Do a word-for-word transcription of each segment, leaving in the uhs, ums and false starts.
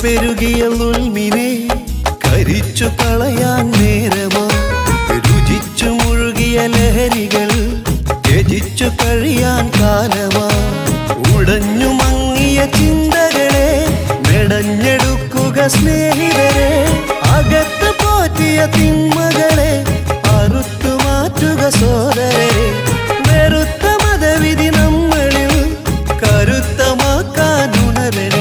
പെരുകിയ ഉൾമിനെ കരിച്ചു കളയാൻ നേരമാ രുചിച്ചു മുഴുകിയ ലഹരികൾ ത്യജിച്ചു കഴിയാൻ കാലമാ ഉടഞ്ഞു മങ്ങിയ ചിന്തകളെ മെടഞ്ഞെടുക്കുക സ്നേഹിതരെ അകത്ത് പോറ്റിയ തിന്മകളെ അറുത്തു മാറ്റുക സോദരരെ വെറുത്ത മതവിധി നമ്മളിൽ കരുത്തമാക്കാൻ ഉണരണേ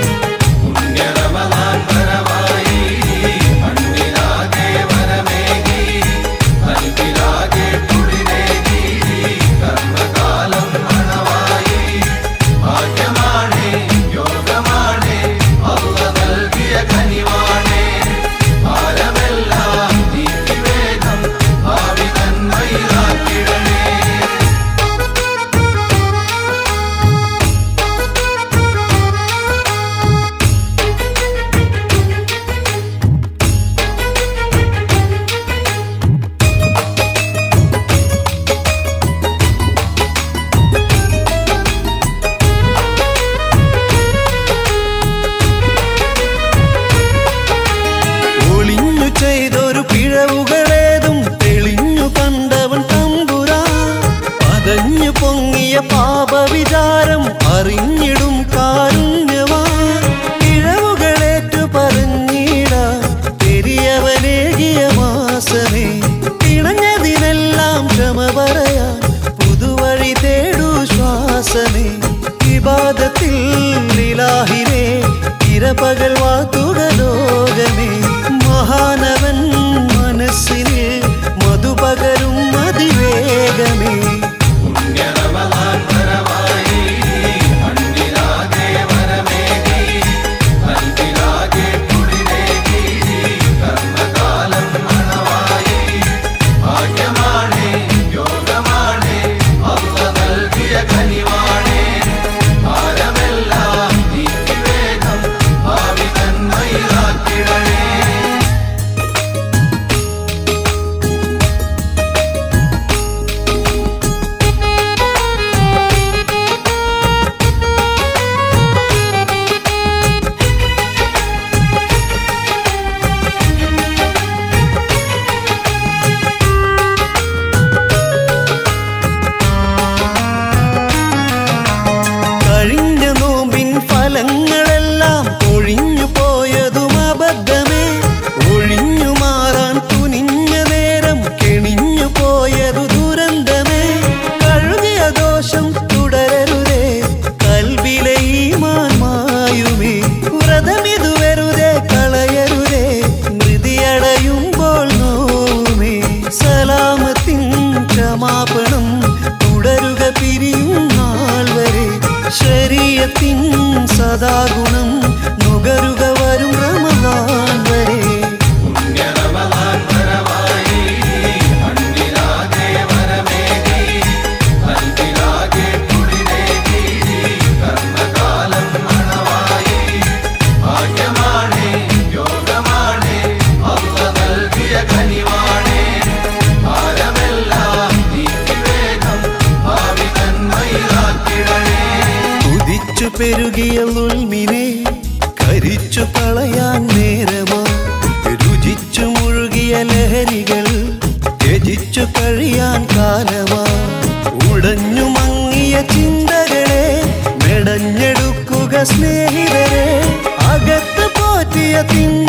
ചെയ്തൊരു പിഴവുകളേതും തെളിഞ്ഞു കണ്ടവൻ തമ്പുരാൻ പതഞ്ഞു പൊങ്ങിയ പാപവിചാരം അറിഞ്ഞിടും കാരുണ്യവാൻ പിഴവുകളേറ്റു പറഞ്ഞിടാൻ പെരിയവനേകിയ മാസമേ പിണഞ്ഞതിനെല്ലാം ക്ഷമ പറയാൻ പുതുവഴി തേടൂ ശ്വാസമേ ഇബാദത്തിൽ ഇലാഹിനെ ഇരപകൽ വാത്തുക ലോകമേ മഹാനവൻ മനസ്സിനെ മധുപകരും അതിവേഗമേ കഴിഞ്ഞ നോമ്പിൻ ഫലങ്ങളെല്ലാം ഒഴിഞ്ഞു പോയതും അബദ്ധമേ ഒഴിഞ്ഞു മാറാൻ തുനിഞ്ഞ നേരം കെണിഞ്ഞു പോയതു ദുരന്തമേ കഴുകിയ ദോഷം തുടരരുതേ കൽബിലെ ഈമാൻ മായുമേ വ്രതമിതു വെറുതെ കളയരുതേ മൃതിയടയുമ്പോൾ നോവുമേ സലാമത്തിൻ ക്ഷമാപണം തുടരുക പിരിയും നാൾ വരെ ശരീഅത്തിൻ സദാഗുണം നുകരുക വരും റമദാൻ വരെ പെരുകിയ ഉൾമിനെ കരിച്ചു കളയാൻ നേരമാ രുചിച്ചു മുഴുകിയ ലഹരികൾ ത്യജിച്ചു കഴിയാൻ കാലമാ ഉടഞ്ഞു മങ്ങിയ ചിന്തകളെ മെടഞ്ഞെടുക്കുക സ്നേഹിതരെ അകത്ത് പോറ്റിയ തിന്മ